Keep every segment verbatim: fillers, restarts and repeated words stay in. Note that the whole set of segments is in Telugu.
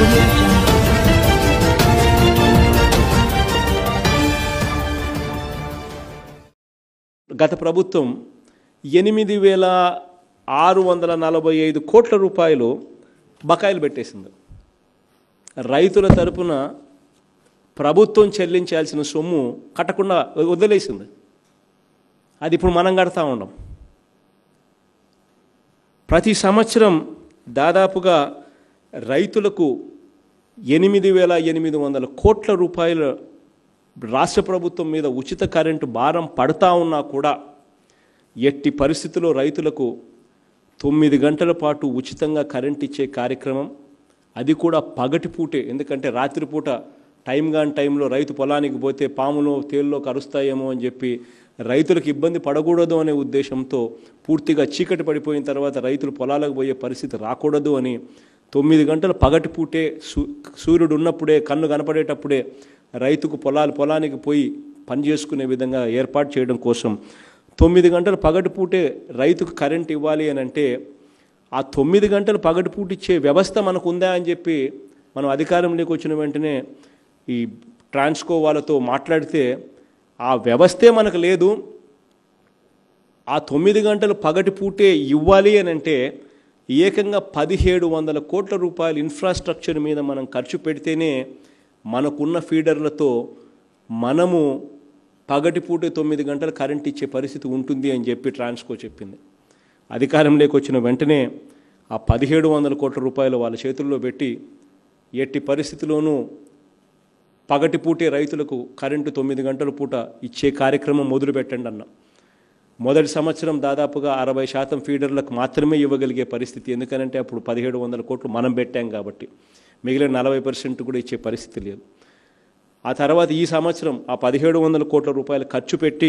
audio jungle. గత ప్రభుత్వం ఎనిమిది వేల ఆరు వందల నలభై ఐదు కోట్ల రూపాయలు బకాయిలు పెట్టేసింది. రైతుల తరపున ప్రభుత్వం చెల్లించాల్సిన సొమ్ము కట్టకుండా వదిలేసింది. అది ఇప్పుడు మనం కడతా ఉన్నాం. ప్రతి సంవత్సరం దాదాపుగా రైతులకు ఎనిమిది వేల ఎనిమిది వందల కోట్ల రూపాయల రాష్ట్ర ప్రభుత్వం మీద ఉచిత కరెంటు భారం పడతా ఉన్నా కూడా ఎట్టి పరిస్థితుల్లో రైతులకు తొమ్మిది గంటల పాటు ఉచితంగా కరెంట్ ఇచ్చే కార్యక్రమం, అది కూడా పగటిపూటే. ఎందుకంటే రాత్రిపూట టైం కాని టైంలో రైతు పొలానికి పోతే పాములో తేల్లో కరుస్తాయేమో అని చెప్పి రైతులకు ఇబ్బంది పడకూడదు అనే ఉద్దేశంతో పూర్తిగా చీకటి పడిపోయిన తర్వాత రైతులు పొలాలకు పోయే పరిస్థితి రాకూడదు అని తొమ్మిది గంటలు పగటిపూటే సూ సూర్యుడు ఉన్నప్పుడే కన్ను కనపడేటప్పుడే రైతుకు పొలాలు పొలానికి పోయి పని చేసుకునే విధంగా ఏర్పాటు చేయడం కోసం తొమ్మిది గంటలు పగటిపూటే రైతుకు కరెంట్ ఇవ్వాలి అని అంటే ఆ తొమ్మిది గంటలు పగటిపూట ఇచ్చే వ్యవస్థ మనకు ఉందా అని చెప్పి మనం అధికారంలోకి వచ్చిన వెంటనే ఈ ట్రాన్స్కో వాళ్ళతో మాట్లాడితే ఆ వ్యవస్థే మనకు లేదు. ఆ తొమ్మిది గంటలు పగటిపూటే ఇవ్వాలి అని అంటే ఏకంగా పదిహేడు వందల కోట్ల రూపాయల ఇన్ఫ్రాస్ట్రక్చర్ మీద మనం ఖర్చు పెడితేనే మనకున్న ఫీడర్లతో మనము పగటిపూటే తొమ్మిది గంటలు కరెంట్ ఇచ్చే పరిస్థితి ఉంటుంది అని చెప్పి ట్రాన్స్కో చెప్పింది. అధికారంలోకి వచ్చిన వెంటనే ఆ పదిహేడు వందల కోట్ల రూపాయలు వాళ్ళ చేతుల్లో పెట్టి ఎట్టి పరిస్థితిలోనూ పగటిపూటే రైతులకు కరెంటు తొమ్మిది గంటల పూట ఇచ్చే కార్యక్రమం మొదలుపెట్టండి అన్న. మొదటి సంవత్సరం దాదాపుగా అరవై శాతం ఫీడర్లకు మాత్రమే ఇవ్వగలిగే పరిస్థితి. ఎందుకనంటే అప్పుడు పదిహేడు వందల కోట్లు మనం పెట్టాం కాబట్టి మిగిలిన నలభై పర్సెంట్ కూడా ఇచ్చే పరిస్థితి లేదు. ఆ తర్వాత ఈ సంవత్సరం ఆ పదిహేడు వందల కోట్ల రూపాయలు ఖర్చు పెట్టి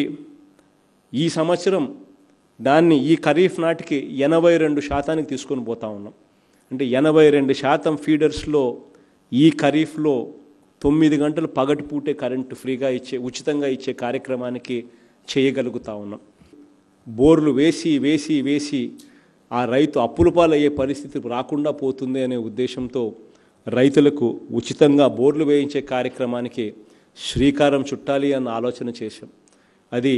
ఈ సంవత్సరం దాన్ని ఈ ఖరీఫ్ నాటికి ఎనభై రెండు శాతానికి తీసుకొని పోతా ఉన్నాం. అంటే ఎనభై రెండు శాతం ఫీడర్స్లో ఈ ఖరీఫ్లో తొమ్మిది గంటలు పగటిపూటే కరెంటు ఫ్రీగా ఇచ్చే ఉచితంగా ఇచ్చే కార్యక్రమానికి చేయగలుగుతా ఉన్నాం. బోర్లు వేసి వేసి వేసి ఆ రైతు అప్పుల పాలయ్యే పరిస్థితి రాకుండా పోతుంది అనే ఉద్దేశంతో రైతులకు ఉచితంగా బోర్లు వేయించే కార్యక్రమానికి శ్రీకారం చుట్టాలి అన్న ఆలోచన చేశాం. అది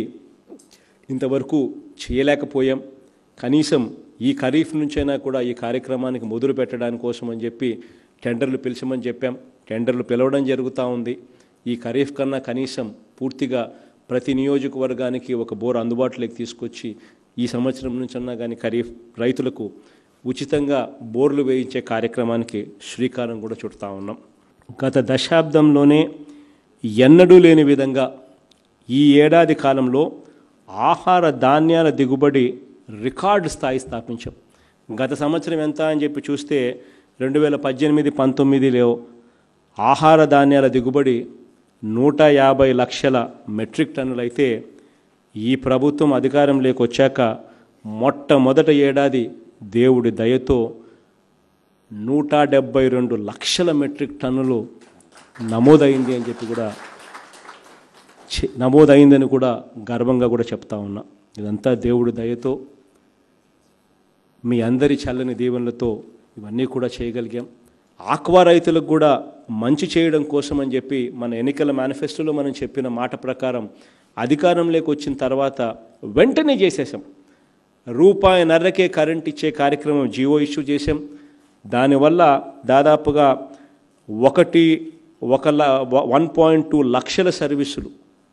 ఇంతవరకు చేయలేకపోయాం. కనీసం ఈ ఖరీఫ్ నుంచైనా కూడా ఈ కార్యక్రమానికి మొదలు పెట్టడానికి కోసం అని చెప్పి టెండర్లు పిలిచమని చెప్పాం. టెండర్లు పిలవడం జరుగుతూ ఉంది. ఈ ఖరీఫ్ కన్నా కనీసం పూర్తిగా ప్రతి నియోజకవర్గానికి ఒక బోర్ అందుబాటులోకి తీసుకొచ్చి ఈ సంవత్సరం నుంచన్నా కానీ ఖరీఫ్ రైతులకు ఉచితంగా బోర్లు వేయించే కార్యక్రమానికి శ్రీకారం కూడా చుడతా ఉన్నాం. గత దశాబ్దంలోనే ఎన్నడూ లేని విధంగా ఈ ఏడాది కాలంలో ఆహార ధాన్యాల దిగుబడి రికార్డు స్థాయి స్థాపించాం. గత సంవత్సరం ఎంత అని చెప్పి చూస్తే రెండు వేల పద్దెనిమిది పంతొమ్మిదిలో ఆహార ధాన్యాల దిగుబడి నూట యాభై లక్షల మెట్రిక్ టన్నులు అయితే ఈ ప్రభుత్వం అధికారంలోకి వచ్చాక మొట్టమొదటి ఏడాది దేవుడి దయతో నూట డెబ్బై రెండు లక్షల మెట్రిక్ టన్నులు నమోదైంది అని చెప్పి కూడా నమోదైందని కూడా గర్వంగా కూడా చెప్తా ఉన్నా. ఇదంతా దేవుడి దయతో మీ అందరి చల్లని దీవెనలతో ఇవన్నీ కూడా చేయగలిగాం. ఆక్వా రైతులకు కూడా మంచి చేయడం కోసం అని చెప్పి మన ఎన్నికల మేనిఫెస్టోలో మనం చెప్పిన మాట ప్రకారం అధికారంలోకి వచ్చిన తర్వాత వెంటనే చేసేసాం. రూపాయి నర్రకే కరెంట్ ఇచ్చే కార్యక్రమం జీవో ఇష్యూ చేసాం. దానివల్ల దాదాపుగా ఒకటి ఒక వన్ పాయింట్ టూ లక్షల సర్వీసులు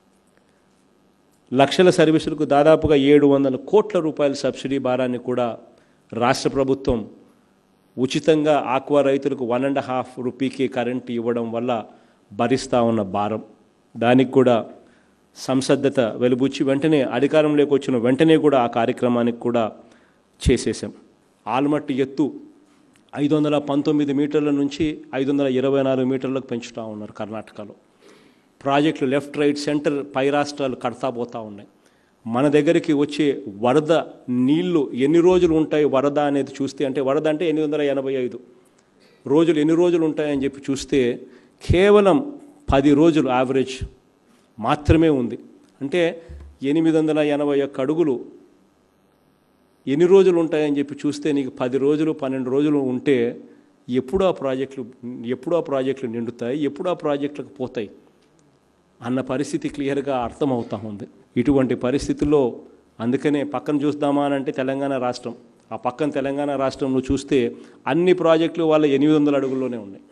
లక్షల సర్వీసులకు దాదాపుగా ఏడు వందల కోట్ల రూపాయల సబ్సిడీ భారాన్ని కూడా రాష్ట్ర ప్రభుత్వం ఉచితంగా ఆక్వా రైతులకు వన్ అండ్ హాఫ్ రూపీకి కరెంట్ ఇవ్వడం వల్ల భరిస్తూ ఉన్న భారం, దానికి కూడా సంసద్ధత వెలుబుచ్చి వెంటనే అధికారంలోకి వచ్చిన వెంటనే కూడా ఆ కార్యక్రమానికి కూడా చేసేసాం. ఆల్మట్టి ఎత్తు ఐదు వందల పంతొమ్మిది మీటర్ల నుంచి ఐదు వందల ఇరవై నాలుగు మీటర్లకు పెంచుతూ ఉన్నారు కర్ణాటకలో. ప్రాజెక్టులు లెఫ్ట్ రైట్ సెంటర్ పై రాష్ట్రాలు కడతా పోతూ ఉన్నాయి. మన దగ్గరికి వచ్చే వరద నీళ్లు ఎన్ని రోజులు ఉంటాయి వరద అనేది చూస్తే, అంటే వరద అంటే ఎనిమిది వందల ఎనభై ఐదు రోజులు ఎన్ని రోజులు ఉంటాయని చెప్పి చూస్తే కేవలం పది రోజులు యావరేజ్ మాత్రమే ఉంది. అంటే ఎనిమిది వందల ఎనభై ఒక్క అడుగులు ఎన్ని రోజులు ఉంటాయని చెప్పి చూస్తే నీకు పది రోజులు పన్నెండు రోజులు ఉంటే ఎప్పుడు ఆ ప్రాజెక్టులు ఎప్పుడు ఆ ప్రాజెక్టులు నిండుతాయి, ఎప్పుడు ఆ ప్రాజెక్టులకు పోతాయి అన్న పరిస్థితి క్లియర్గా అర్థమవుతా ఉంది. ఇటువంటి పరిస్థితుల్లో అందుకనే పక్కన చూద్దామా అని అంటే తెలంగాణ రాష్ట్రం, ఆ పక్కన తెలంగాణ రాష్ట్రంలో చూస్తే అన్ని ప్రాజెక్టులు వాళ్ళ ఎనిమిది వందల అడుగుల్లోనే ఉన్నాయి.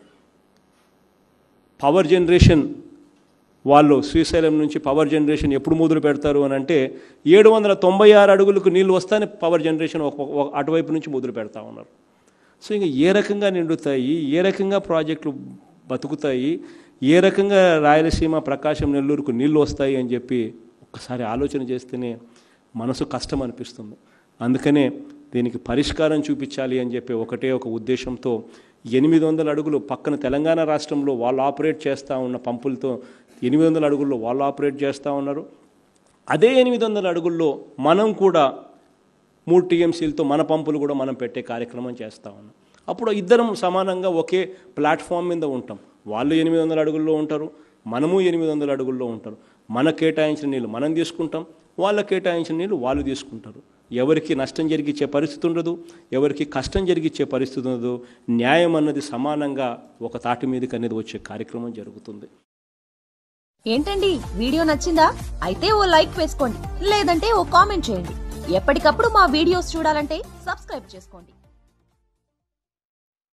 పవర్ జనరేషన్ వాళ్ళు శ్రీశైలం నుంచి పవర్ జనరేషన్ ఎప్పుడు మొదలు పెడతారు అని అంటే ఏడు వందల తొంభై ఆరు అడుగులకు నీళ్ళు వస్తానే పవర్ జనరేషన్ ఒక అటువైపు నుంచి మొదలు పెడతా ఉన్నారు. సో ఇంకా ఏ రకంగా నిండుతాయి, ఏ రకంగా ప్రాజెక్టులు బతుకుతాయి, ఏ రకంగా రాయలసీమ ప్రకాశం నెల్లూరుకు నీళ్ళు వస్తాయి అని చెప్పి ఒక్కసారి ఆలోచన చేస్తేనే మనసు కష్టం అనిపిస్తుంది. అందుకనే దీనికి పరిష్కారం చూపించాలి అని చెప్పి ఒకటే ఒక ఉద్దేశంతో ఎనిమిది వందల అడుగులు పక్కన తెలంగాణ రాష్ట్రంలో వాళ్ళు ఆపరేట్ చేస్తూ ఉన్న పంపులతో ఎనిమిది వందల అడుగుల్లో వాళ్ళు ఆపరేట్ చేస్తూ ఉన్నారు. అదే ఎనిమిది వందల అడుగుల్లో మనం కూడా మూడు టీఎంసీలతో మన పంపులు కూడా మనం పెట్టే కార్యక్రమం చేస్తూ ఉన్నాం. అప్పుడు ఇద్దరం సమానంగా ఒకే ప్లాట్ఫామ్ మీద ఉంటాం. వాళ్ళు ఎనిమిది వందల అడుగుల్లో ఉంటారు, మనము ఎనిమిది వందల అడుగుల్లో ఉంటారు. మన కేటాయించిన నీళ్ళు మనం తీసుకుంటాం, వాళ్ళ కేటాయించిన నీళ్ళు వాళ్ళు తీసుకుంటారు. ఎవరికి నష్టం జరిగించే పరిస్థితి ఉండదు, ఎవరికి కష్టం జరిగించే పరిస్థితి ఉండదు. న్యాయం అన్నది సమానంగా ఒక తాటి మీదకి అనేది వచ్చే కార్యక్రమం జరుగుతుంది. ఏంటండి వీడియో నచ్చిందా? అయితే ఓ లైక్ వేసుకోండి, లేదంటే ఓ కామెంట్ చేయండి. ఎప్పటికప్పుడు మా వీడియోస్ చూడాలంటే సబ్స్క్రైబ్ చేసుకోండి.